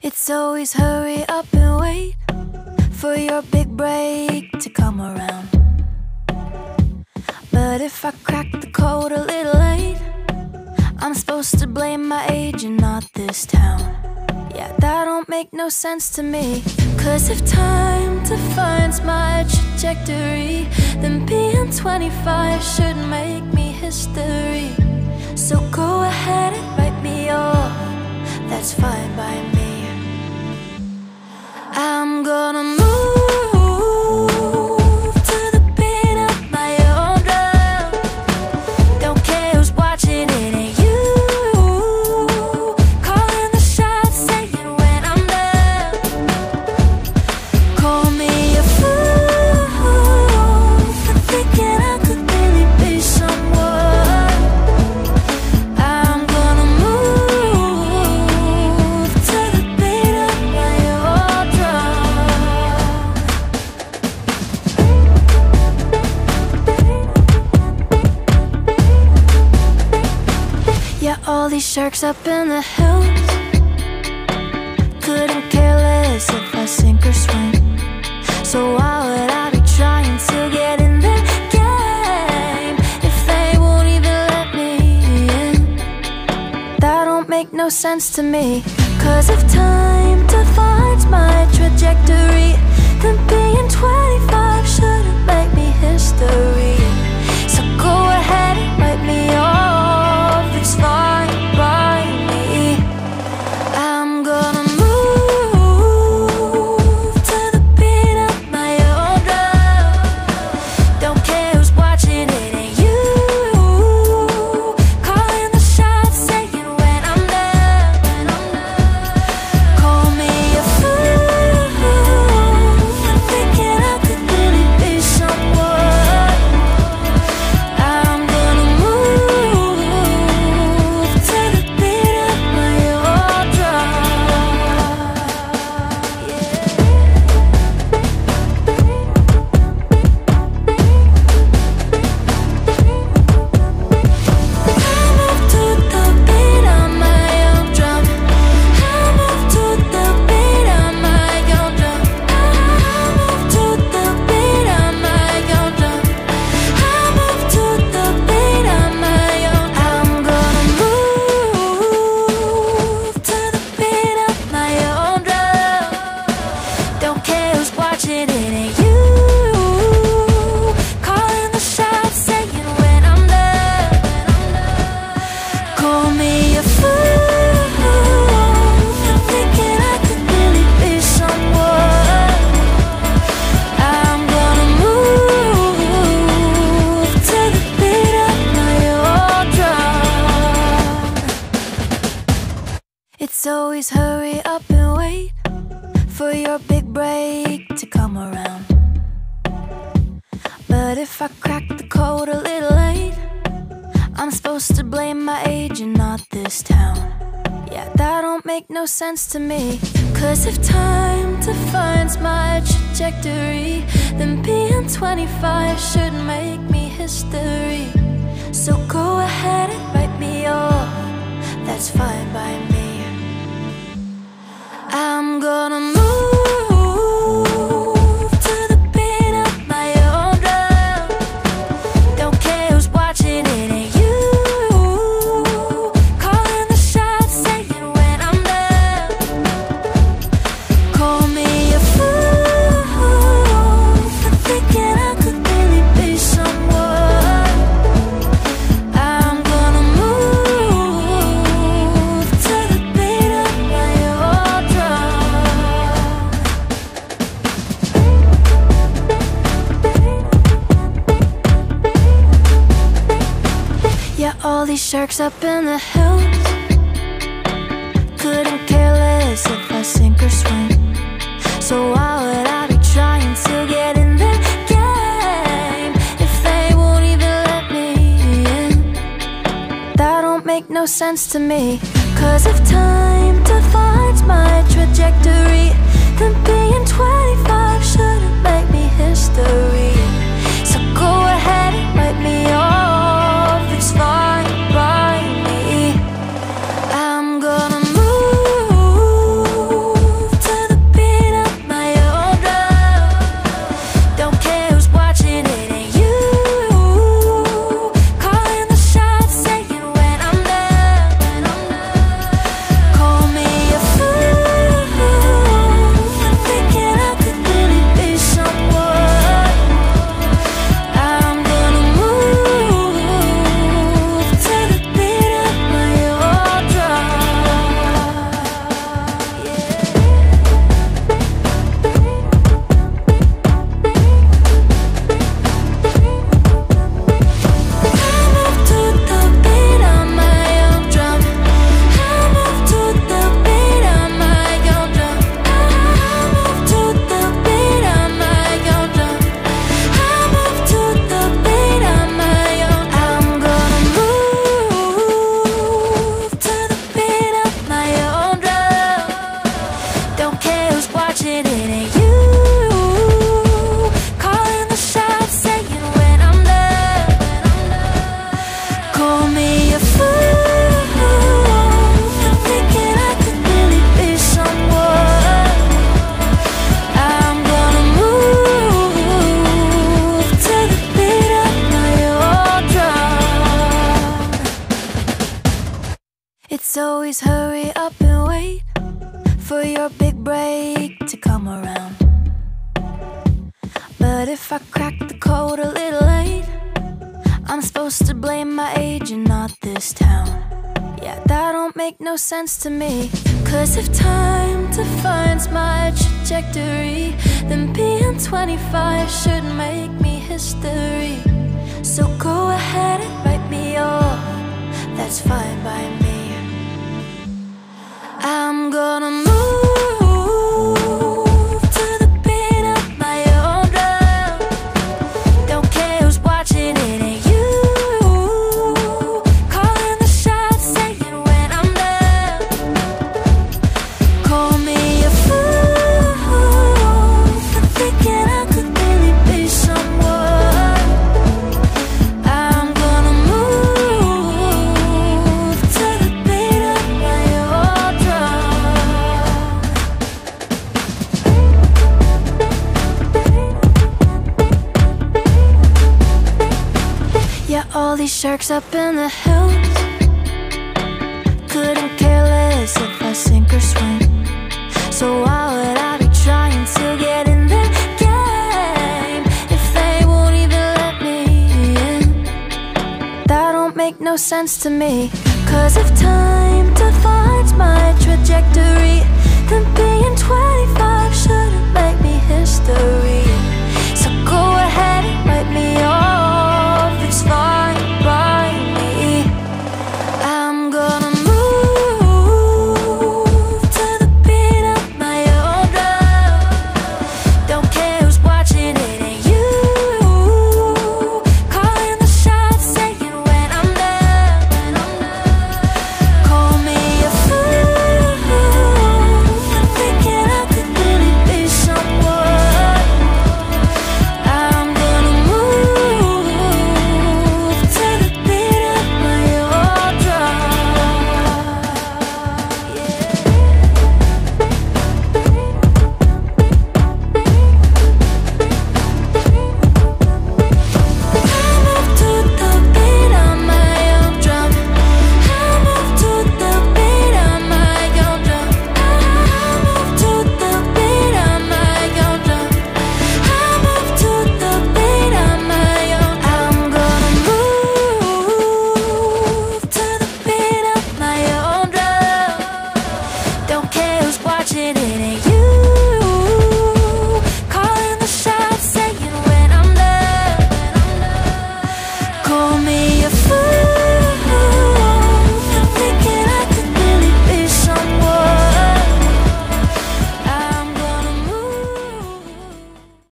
It's always hurry up and wait for your big break to come around. But if I crack the code a little late, I'm supposed to blame my age and not this town. Yeah, that don't make no sense to me. Cause if time defines my trajectory, then being 25 shouldn't make me history. So go ahead and write me off, that's fine by me. I'm gonna move to the beat of my own drum. Don't care who's watching, it ain't you. Calling the shots, saying when I'm done. Call me a fool for thinking I could really be someone. I'm gonna move to the beat of my own drum. Yeah, all these sharks up in the hills couldn't care less if I sink or swim. So why would I be trying to get in the game if they won't even let me in? That don't make no sense to me. Cause if time defines my trajectory, then being 25 shouldn't make me history. So go ahead and write me off, it's fine by me. I'm gonna move to the beat of my own drum. Don't care who's watching, it ain't you. Calling the shots, saying when I'm done. Call me a fool for thinking I could really be someone. I'm gonna move to the beat of my own drum. I move to the beat of my own drum. I move to the beat of my own drum. I move to the beat of my own drum. I move to the beat of my own. I'm gonna move to the beat of my own drum. Don't care who's watching, it ain't you. Calling the shots, saying when I'm done. Call me a fool for thinking I could really be someone. I'm gonna move to the beat of my own drum. It's always hurry up and wait for your big break to come around. But if I crack the code a little late, I'm supposed to blame my age and not this town. Yeah, that don't make no sense to me. Cause if time defines my trajectory, then being 25 shouldn't make me history. So go ahead and write me off, that's fine by me. I'm gonna move to the beat of my own drum. Don't care who's watching, it ain't you. Calling the shots, saying when I'm done. Call me a fool for thinking I could really be someone. I'm gonna move to the beat of my own drum. Yeah, all these sharks up in the hills couldn't care less if I sink or swim. So why would I be trying to get in the game if they won't even let me in? That don't make no sense to me. Cause if time defines my trajectory, then being 25 shouldn't make me history. So go ahead and write me off, it's fine by me. I'm gonna move for your big break to come around. But if I crack the code a little late, I'm supposed to blame my age and not this town. Yeah, that don't make no sense to me. 'Cause if time defines my trajectory, then being 25 should make me history. So go ahead and write me off, that's fine by me. I'm gonna move to the beat of my own drum. Don't care who's watching, it ain't you. Calling the shots, saying when I'm done. Call me a fool for thinking I could really be someone. I'm gonna move to the beat of my own drum. Yeah, all these sharks up in the hills couldn't care less if I sink or swim. So why would I be trying to get in the game if they won't even let me in? That don't make no sense to me. 'Cause if time defines my trajectory, then